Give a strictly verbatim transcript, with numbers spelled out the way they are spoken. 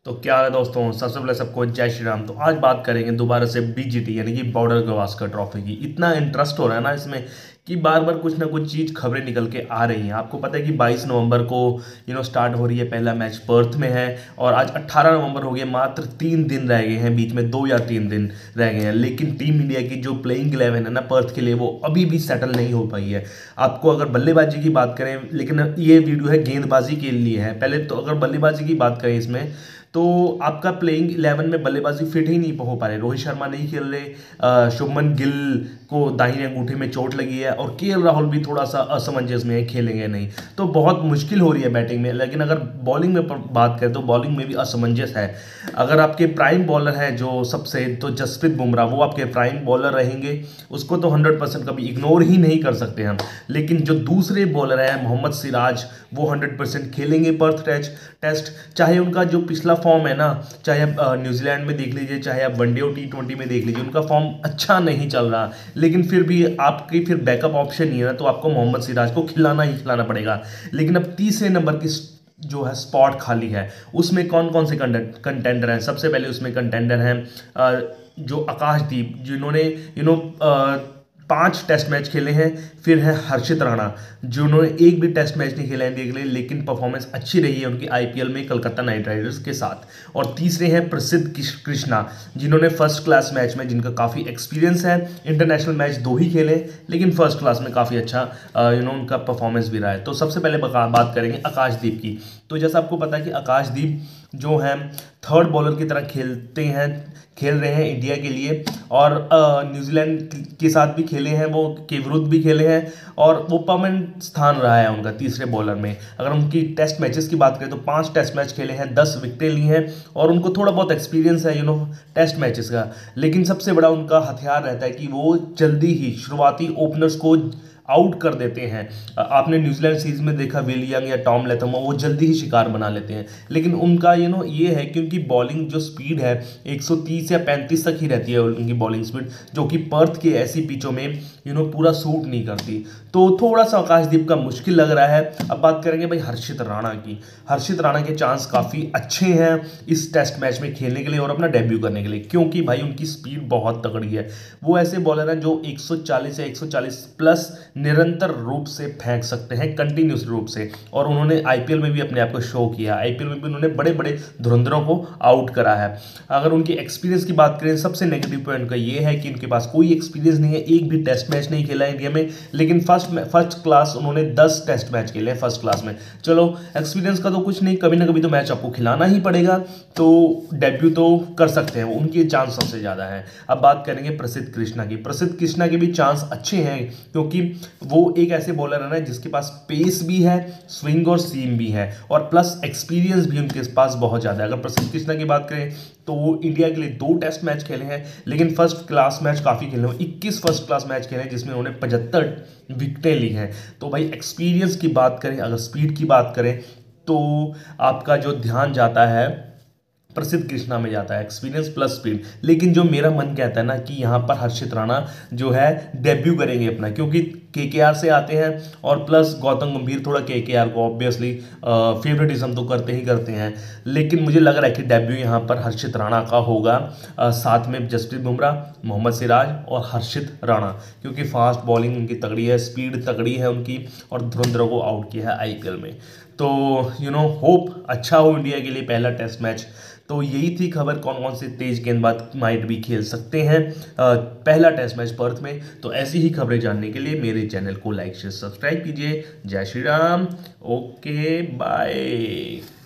तो क्या है दोस्तों, सबसे पहले सबको जय श्री राम। तो आज बात करेंगे दोबारा से बीजीटी यानी कि बॉर्डर गवास्कर ट्रॉफी की। इतना इंटरेस्ट हो रहा है ना इसमें कि बार बार कुछ ना कुछ चीज़ खबरें निकल के आ रही हैं। आपको पता है कि बाईस नवंबर को यू नो स्टार्ट हो रही है, पहला मैच पर्थ में है और आज अट्ठारह नवंबर हो गया। मात्र तीन दिन रह गए हैं, बीच में दो या तीन दिन रह गए हैं। लेकिन टीम इंडिया की जो प्लेइंग इलेवन है ना पर्थ के लिए, वो अभी भी सेटल नहीं हो पाई है। आपको अगर बल्लेबाजी की बात करें, लेकिन ये वीडियो है गेंदबाजी के लिए है। पहले तो अगर बल्लेबाजी की बात करें इसमें, तो आपका प्लेइंग इलेवन में बल्लेबाजी फिट ही नहीं हो पा रहे। रोहित शर्मा नहीं खेल रहे, अ, शुभमन गिल को दाहिने अंगूठे में चोट लगी है और केएल राहुल भी थोड़ा सा असमंजस में है, खेलेंगे नहीं। तो बहुत मुश्किल हो रही है बैटिंग में। लेकिन अगर बॉलिंग में बात करें तो बॉलिंग में भी असमंजस है। अगर आपके प्राइम बॉलर हैं जो सबसे, तो जसप्रीत बुमराह वो आपके प्राइम बॉलर रहेंगे, उसको तो हंड्रेड परसेंट कभी इग्नोर ही नहीं कर सकते हम। लेकिन जो दूसरे बॉलर हैं मोहम्मद सिराज, वो हंड्रेड परसेंट खेलेंगे पर्थ टेस्ट टेस्ट चाहे उनका जो पिछला फॉर्म है ना, चाहे आप न्यूजीलैंड में देख लीजिए, चाहे आप वनडे और टी ट्वेंटी में देख लीजिए, उनका फॉर्म अच्छा नहीं चल रहा। लेकिन फिर भी आपकी फिर बैकअप ऑप्शन नहीं है ना, तो आपको मोहम्मद सिराज को खिलाना ही खिलाना पड़ेगा। लेकिन अब तीसरे नंबर की जो है स्पॉट खाली है, उसमें कौन कौन से कंटेंडर हैं? सबसे पहले उसमें कंटेंडर हैं जो आकाशदीप, जिन्होंने यू नो पांच टेस्ट मैच खेले हैं। फिर है हर्षित राणा, जिन्होंने एक भी टेस्ट मैच नहीं खेला इंडिया के लिए, लेकिन परफॉर्मेंस अच्छी रही है उनकी आईपीएल में कलकत्ता नाइट राइडर्स के साथ। और तीसरे हैं प्रसिद्ध कृष्णा, जिन्होंने फर्स्ट क्लास मैच में, जिनका काफ़ी एक्सपीरियंस है। इंटरनेशनल मैच दो ही खेले, लेकिन फर्स्ट क्लास में काफ़ी अच्छा यू नो उनका परफॉर्मेंस भी रहा है। तो सबसे पहले बात करेंगे आकाशदीप की। तो जैसा आपको पता है कि आकाशदीप जो है थर्ड बॉलर की तरह खेलते हैं खेल रहे हैं इंडिया के लिए, और न्यूजीलैंड के साथ भी खेले हैं, वो के विरुद्ध भी खेले हैं, और वो परमानेंट स्थान रहा है उनका तीसरे बॉलर में। अगर उनकी टेस्ट मैचेस की बात करें तो पांच टेस्ट मैच खेले हैं, दस विकेटें ली हैं, और उनको थोड़ा बहुत एक्सपीरियंस है यू नो टेस्ट मैचेस का। लेकिन सबसे बड़ा उनका हथियार रहता है कि वो जल्दी ही शुरुआती ओपनर्स को आउट कर देते हैं। आपने न्यूजीलैंड सीरीज में देखा, विल यंग या टॉम लैथम, वो जल्दी ही शिकार बना लेते हैं। लेकिन उनका यू नो ये है कि उनकी बॉलिंग जो स्पीड है एक सौ तीस या पैंतीस तक ही रहती है उनकी बॉलिंग स्पीड, जो कि पर्थ के ऐसी पिचों में यू नो पूरा सूट नहीं करती। तो थोड़ा सा आकाशदीप का मुश्किल लग रहा है। अब बात करेंगे भाई हर्षित राणा की। हर्षित राणा के चांस काफ़ी अच्छे हैं इस टेस्ट मैच में खेलने के लिए और अपना डेब्यू करने के लिए, क्योंकि भाई उनकी स्पीड बहुत तगड़ी है। वो ऐसे बॉलर हैं जो एक सौ चालीस या एक सौ चालीस प्लस निरंतर रूप से फेंक सकते हैं, कंटिन्यूस रूप से। और उन्होंने आईपीएल में भी अपने आप को शो किया। आईपीएल में भी उन्होंने बड़े बड़े धुरंधरों को आउट करा है। अगर उनकी एक्सपीरियंस की बात करें, सबसे नेगेटिव पॉइंट का ये है कि उनके पास कोई एक्सपीरियंस नहीं है, एक भी टेस्ट मैच नहीं खेला इंडिया में। लेकिन फर्स्ट फर्स्ट क्लास उन्होंने दस टेस्ट मैच खेले हैं फर्स्ट क्लास में। चलो एक्सपीरियंस का तो कुछ नहीं, कभी ना कभी तो मैच आपको खिलाना ही पड़ेगा, तो डेब्यू तो कर सकते हैं, उनके चांस सबसे ज़्यादा हैं। अब बात करेंगे प्रसिद्ध कृष्णा की। प्रसिद्ध कृष्णा के भी चांस अच्छे हैं, क्योंकि वो एक ऐसे बॉलर है ना जिसके पास पेस भी है, स्विंग और सीम भी है, और प्लस एक्सपीरियंस भी उनके पास बहुत ज़्यादा है। अगर प्रसिद्ध कृष्णा की बात करें तो वो इंडिया के लिए दो टेस्ट मैच खेले हैं, लेकिन फर्स्ट क्लास मैच काफ़ी खेले हैं। इक्कीस फर्स्ट क्लास मैच खेले हैं, जिसमें उन्होंने पचहत्तर विकेटें ली हैं। तो भाई एक्सपीरियंस की बात करें, अगर स्पीड की बात करें, तो आपका जो ध्यान जाता है प्रसिद्ध कृष्णा में जाता है, एक्सपीरियंस प्लस स्पीड। लेकिन जो मेरा मन कहता है ना कि यहाँ पर हर्षित राणा जो है डेब्यू करेंगे अपना, क्योंकि केकेआर से आते हैं, और प्लस गौतम गंभीर थोड़ा केकेआर को ऑब्वियसली फेवरेटिज्म तो करते ही करते हैं। लेकिन मुझे लग रहा है कि डेब्यू यहाँ पर हर्षित राणा का होगा, आ, साथ में जसप्रीत बुमराह, मोहम्मद सिराज और हर्षित राणा, क्योंकि फास्ट बॉलिंग उनकी तगड़ी है, स्पीड तगड़ी है उनकी, और धुरंधरों को आउट किया है आईपीएल में। तो यू नो होप अच्छा हो इंडिया के लिए पहला टेस्ट मैच। तो यही थी खबर, कौन कौन से तेज गेंदबाज माइट भी खेल सकते हैं पहला टेस्ट मैच पर्थ में। तो ऐसी ही खबरें जानने के लिए मेरे चैनल को लाइक शेयर सब्सक्राइब कीजिए। जय श्री राम, ओके बाय।